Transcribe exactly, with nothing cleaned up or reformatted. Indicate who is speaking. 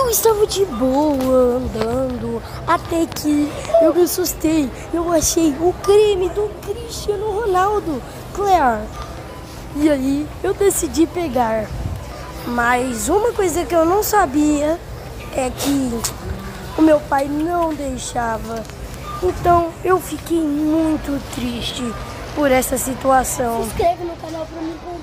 Speaker 1: Eu estava de boa andando, até que eu me assustei. Eu achei o creme do Cristiano Ronaldo, Claire. E aí eu decidi pegar. Mas uma coisa que eu não sabia é que o meu pai não deixava. Então eu fiquei muito triste por essa situação.
Speaker 2: Se inscreve no canal pra mim.